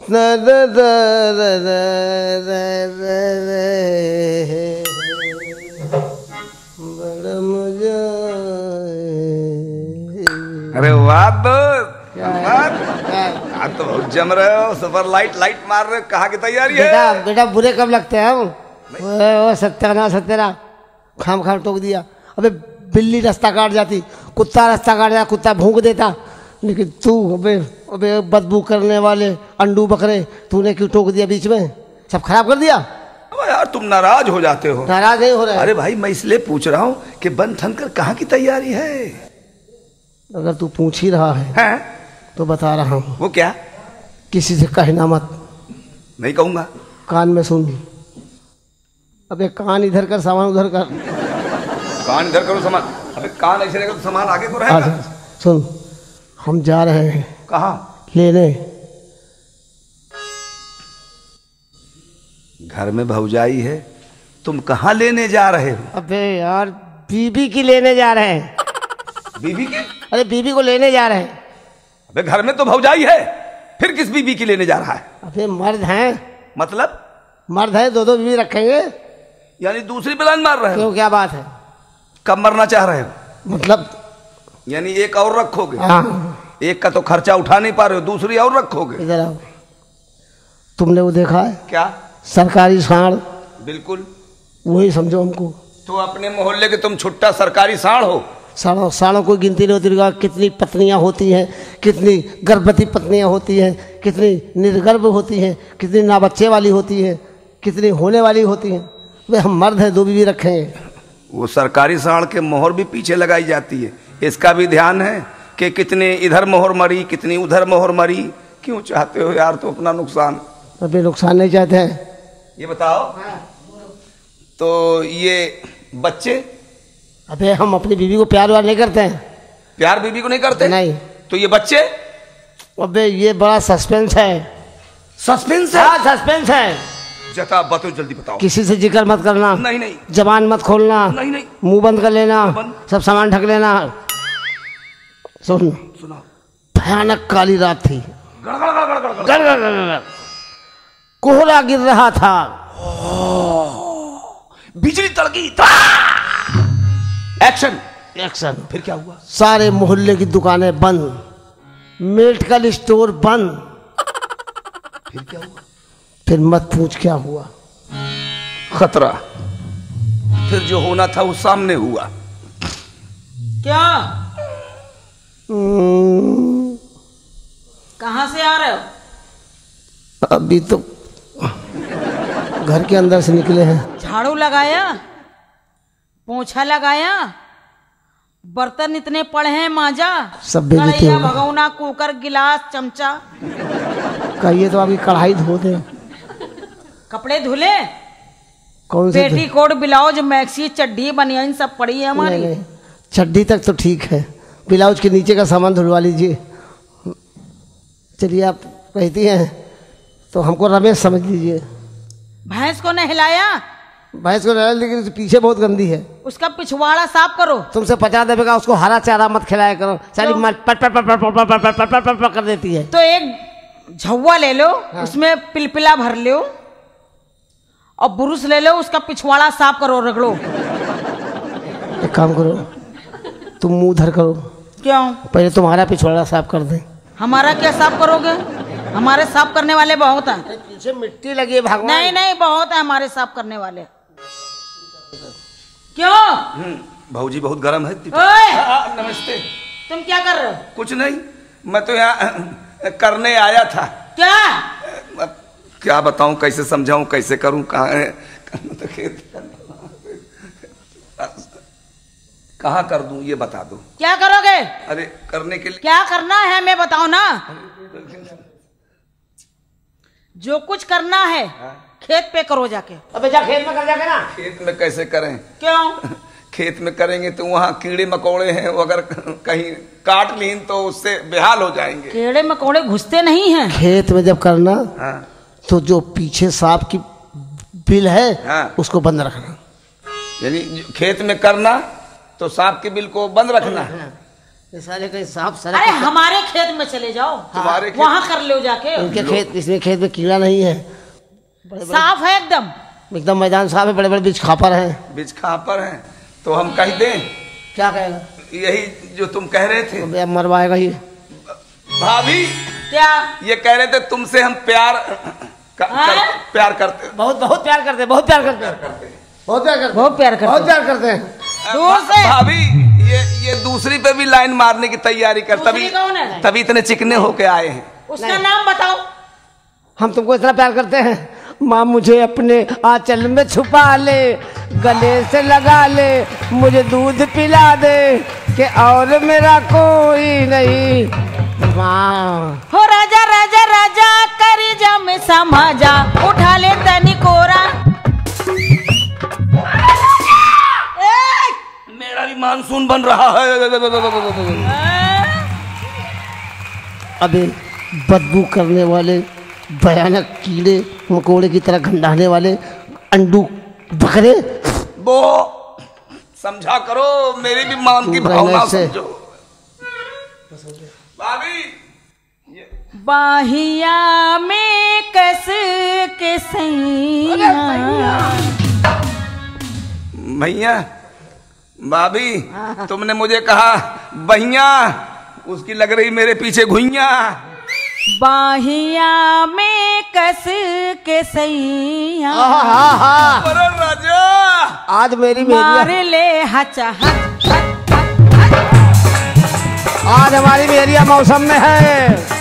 बड़ा मजा। अरे वाह तो बहुत जम रहे हो, सुपर लाइट मार रहे हो। कहाँ की तैयारी है? बेटा बुरे कब लगते हैं हम? वो सत्यना खाम टोक दिया। अबे बिल्ली रास्ता काट जाती, कुत्ता रास्ता काट जाता, कुत्ता भूंक देता, लेकिन तू अबे बदबू करने वाले अंडू बकरे, तूने क्यों टोक दिया बीच में? सब खराब कर दिया। यार तुम नाराज हो जाते हो। नाराज नहीं हो रहे। अरे भाई मैं इसलिए पूछ रहा हूँ कि बन ठन कर कहाँ की तैयारी है? अगर तू पूछ ही रहा है तो बता रहा हूँ। वो क्या? किसी से कहना मत। नहीं कहूँगा। कान में सुन। अबे कान इधर कर, सामान उधर कर। कान इधर करो, सामान। अबे कान ऐसे रहेगा तो सामान आगे को रहेगा। सुन, हम जा रहे हैं। कहाँ? लेने। घर में भौजाई है, तुम कहाँ लेने जा रहे हो? अबे यार बीबी की लेने जा रहे हैं। बीबी की? अरे बीबी को लेने जा रहे हैं। अबे घर में तो भौजाई है, फिर किस बीबी की लेने जा रहा है? अबे मर्द हैं। मतलब? मर्द है, दो बीबी रखेंगे। यानी दूसरी प्लान मार रहे हो? क्यों, क्या बात है? कब मरना चाह रहे हो? मतलब यानी एक और रखोगे? हाँ। एक का तो खर्चा उठा नहीं पा रहे हो, दूसरी और रखोगे? इधर आओ। तुमने वो देखा है क्या? सरकारी साढ़। बिल्कुल वही समझो हमको। तो अपने मोहल्ले के तुम छुट्टा सरकारी साढ़ हो। साढ़ों कोई गिनती नहीं होती। कितनी पत्नियां होती हैं, कितनी गर्भवती पत्नियां होती हैं, कितनी निर्गर्भ होती हैं, कितनी नाबच्चे वाली होती हैं, कितनी होने वाली होती हैं। वे हम मर्द हैं, दो बीवी रखेंगे। वो सरकारी साढ़ के मोहर भी पीछे लगाई जाती है, इसका भी ध्यान है कि कितने इधर मोहर मरी, कितनी उधर मोहर मरी। क्यों चाहते हो यार तो अपना नुकसान? अभी नुकसान नहीं चाहते हैं। ये बताओ। तो ये बच्चे? अबे हम अपनी बीवी को प्यार वार नहीं करते हैं। प्यार बीवी को नहीं करते? नहीं। तो ये बच्चे? अबे ये बड़ा सस्पेंस है। सस्पेंस है? हाँ सस्पेंस है। बताओ, जल्दी बताओ। किसी से जिक्र मत करना। नहीं। जबान मत खोलना। नहीं। मुंह बंद कर लेना। सब सामान ढक लेना। सुनो। भयानक काली रात थी। गड़ कोहरा गिर रहा था। बिजली तड़की। एक्शन। फिर क्या हुआ? सारे मोहल्ले की दुकानें बंद, मेडिकल स्टोर बंद। फिर क्या हुआ? फिर मत पूछ क्या हुआ। खतरा। फिर जो होना था वो सामने हुआ। क्या? कहाँ से आ रहे हो? अभी तो घर के अंदर से निकले हैं। झाड़ू लगाया, पोछा लगाया, बर्तन इतने पड़े हैं मांजा, सब बेइज्जती कढ़ाई, हो गई। भगोना, कुकर, गिलास, चमचा। कहिए तो आपकी कढ़ाई धो दे। कपड़े धुले? कौन से? पेटीकोट, ब्लाउज, मैक्सी, चड्डी, बनियान सब पड़ी है हमारी। नहीं, चड्डी तक तो ठीक है, ब्लाउज के नीचे का सामान धुलवा लीजिए। चलिए आप कहती हैं तो हमको रमेश समझ लीजिए। भैंस को नहलाया? भैंस को नहला, लेकिन पीछे बहुत गंदी है। उसका पिछवाड़ा साफ करो। तुमसे 50 दफे का उसको हरा चारा मत खिलाया करो, सारी पट पट पट पट पट पट कर देती है। तो एक झव्वा ले लो, उसमें पिलपिला भर लो और बुरुश ले लो, उसका पिछवाड़ा साफ करो, रगड़ो। एक काम करो, तुम मुंह धर करो। क्यों? पहले तुम्हारा पिछवाड़ा साफ कर दे। हमारा क्या साफ करोगे? हमारे साफ करने वाले बहुत हैं। पीछे मिट्टी लगी है भगवान। नहीं बहुत है हमारे साफ करने वाले। क्यों? भाऊजी बहुत गर्म है। नमस्ते। तुम क्या कर रहे हो? कुछ नहीं, मैं तो यहाँ करने आया था। क्या? क्या बताऊं, कैसे समझाऊं, कैसे करूं, कहाँ है तो खेत कहाँ कर दूं ये बता दो। क्या करोगे? अरे करने के लिए क्या करना है मैं बताओ ना। जो कुछ करना है खेत पे करो जाके। अबे जा खेत में कर जाके ना। खेत में कैसे करें? क्यों? खेत में करेंगे तो वहाँ कीड़े मकोड़े हैं, वो अगर कहीं काट लीन तो उससे बेहाल हो जाएंगे। कीड़े मकोड़े घुसते नहीं हैं खेत में। जब करना तो जो पीछे सांप की बिल है उसको बंद रखना। यानी खेत में करना तो सांप की बिल को बंद रखना है। ये सारे कहीं साफ अरे सड़क हमारे खेत में चले जाओ, तुम्हारे खेत- वहां कर लो जाके। उनके खेत, इसमें खेत में कीड़ा नहीं है, साफ है एकदम। एकदम मैदान साफ है, बड़े बड़े बीज खापर हैं। बीज कहाँ पर है? तो हम कह दें क्या कहेगा? यही जो तुम कह रहे थे। अब मरवाएगा ये। भाभी क्या? ये कह रहे थे तुमसे हम प्यार प्यार करते बहुत बहुत प्यार करते हैं, बहुत प्यार करते हैं, बहुत प्यार करते हैं, बहुत प्यार करते बहुत हैं। प्यार करते हैं। दूर से। भाभी ये दूसरी पे भी लाइन मारने की तैयारी कर, दूसरी कौन है? तभी इतने चिकने होके आए हैं। उसका नाम बताओ। हम तुमको इतना प्यार करते हैं, माँ मुझे अपने आंचल में छुपा ले, गले से लगा ले, मुझे दूध पिला दे कि और मेरा कोई नहीं। माँ हो राजा राजा राजा करी जा में समाजा, उठा ले तनी कोरा। मेरा भी मानसून बन रहा है। अबे बदबू करने वाले भयानक कीड़े मकोड़े की तरह गंधाने वाले अंडू बकरे, वो समझा करो, मेरी भी मान की तू भावना रहने से। समझो। भाभी बाहिया में कस के सैया। भैया भाभी तुमने मुझे कहा बहिया, उसकी लग रही मेरे पीछे घुइया। बाहिया में कस के सैया, अरे राजा आज मेरी मार मेरिया, ले हचा हच हच। आज हमारी मेरिया मौसम में है।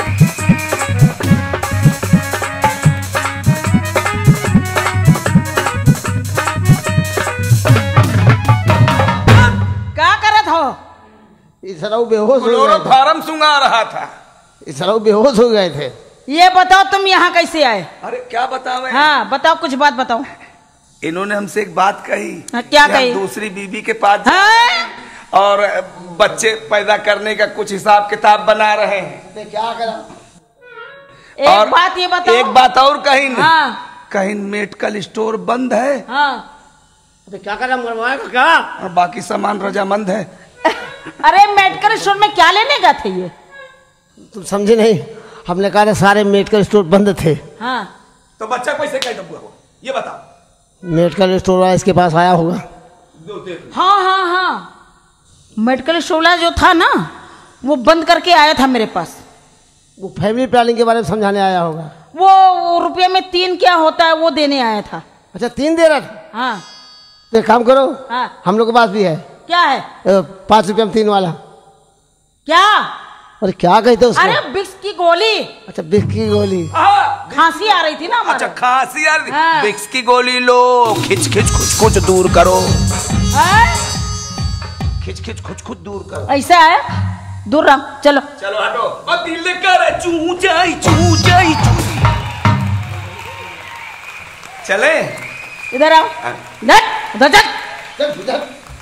क्या करत हो? इसराऊ बेहोश हो गए थे, फार्म सुंगा रहा था। इसराऊ बेहोश हो गए थे। ये बताओ तुम यहाँ कैसे आए? अरे क्या बतावे? हाँ बताओ, कुछ बात बताओ। इन्होंने हमसे एक बात कही। हाँ, क्या कि हम कही? दूसरी बीबी के पास हाँ? और बच्चे पैदा करने का कुछ हिसाब किताब बना रहे हैं। क्या करा? एक बात ये बताओ। एक बात और कहीं हाँ कहीं मेडिकल स्टोर बंद है हाँ। अबे क्या करा, मरवाएगा क्या? और बाकी सामान रजामंद है। अरे मेडिकल स्टोर में क्या लेने गए थे ये? तुम समझे नहीं, हमने कहा था सारे मेडिकल स्टोर बंद थे। हाँ तो बच्चा कैसे कह दबुआ हो ये बताओ। मेडिकल स्टोर वाला इसके पास आया होगा। हाँ हाँ हाँ, मेडिकल स्टोर वाला जो था ना, वो बंद करके आया था मेरे पास। वो फैमिली प्लानिंग के बारे में समझाने आया होगा। वो रुपये में 3 क्या होता है वो देने आया था। अच्छा 3 दे रहा था। हाँ तो एक काम करो, हाँ। हम लोग के पास भी है क्या है? 5 रुपये में 3 वाला। क्या? अरे क्या कहते उसको? अरे विक्स की गोली। अच्छा विक्स की गोली। खांसी आ रही थी ना हमारे। अच्छा खांसी यार, हाँ। विक्स की गोली लो, खिच खिच खुच खुच दूर करो, हाँ? खिच खिच खुच खुच दूर करो। ऐसा है, दूर रहो, चलो। चलो हटो। और दिल कर चू जाई चू जाई चू। चले इधर आओ। नट उधर चल।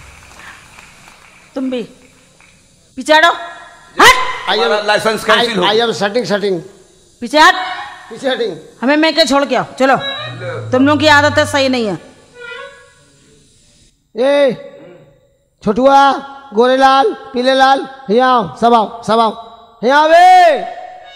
तुम भी पीछे हटो। हट हमारा लाइसेंस कैंसिल हो आई एम सेटिंग पीछे हट। पीछे हटिंग। हमें मैं के छोड़ के आओ, चलो। तुम लोगों की आदत है सही नहीं है। ए छोटुआ, गोरेलाल, पीलेलाल, यहाँ आओ, सब आओ, सब आओ, यहाँ वे।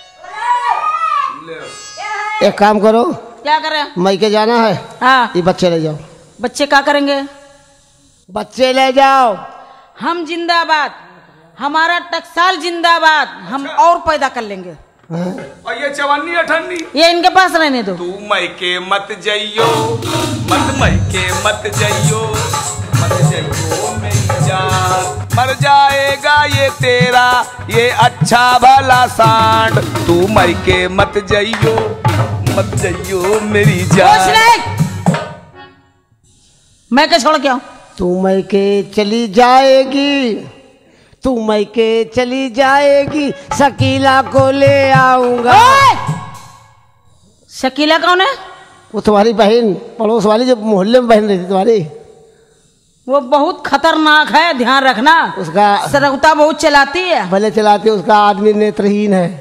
एक काम करो, क्या कर रहे हैं? मैके जाना है, हाँ, ये बच्चे ले जाओ। बच्चे क्या करेंगे? बच्चे ले जाओ। हम जिंदाबाद, हमारा टकसाल जिंदाबाद, हम और पैदा कर लेंगे। और ये चवन्नी अठन्नी ये इनके पास रहने दो। तू मैके मत जइयो, मत मैके मत जइयो, मत जइयो मेरी जान, मर जाएगा ये तेरा ये अच्छा भला सांड। तू मैके मत जइयो, मत जइयो मेरी होश जान। रहे। मैं क्या छोड़ के आऊं? तू मैके चली जाएगी, तू मैके चली जाएगी, शकीला को ले आऊंगा। ओए! शकीला कौन है? वो तुम्हारी बहन, पड़ोस वाली, जो मोहल्ले में बहन रहती तुम्हारी। वो बहुत खतरनाक है, ध्यान रखना। उसका सरगुता बहुत चलाती है। भले चलाती, उसका आदमी नेत्रहीन है।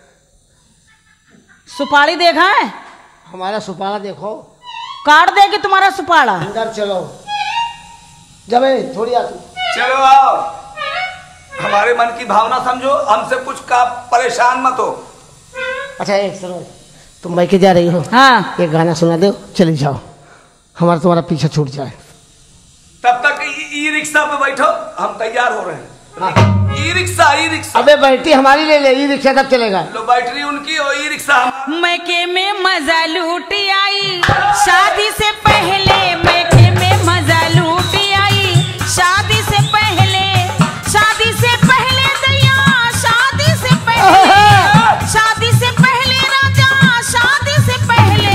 सुपारी देखा है? हमारा सुपारा देखो। काट देगी तुम्हारा सुपारा। अंदर चलो, जब थोड़ी आ तू। चलो आओ। हमारे मन की भावना समझो, हमसे कुछ का परेशान मत हो। अच्छा एक सुनो, तुम मैके जा रही हो, हाँ एक गाना सुना दो, चली जाओ, हमारा तुम्हारा पीछा छूट जाए। तब तक ई रिक्शा पे बैठो, हम तैयार हो रहे हैं। ई रिक्शा अबे बैटरी हमारी ले ले, ई रिक्शा तब चलेगा। लो बैटरी उनकी और ई रिक्शा। मैके में मजा लूट आई, शादी से पहले मैके में मजा लूट आई, शादी से पहले, शादी से पहले दैया, शादी से पहले, शादी से पहले राजा, शादी से पहले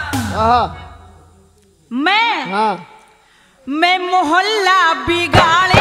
मैं मोहल्ला बिगाड़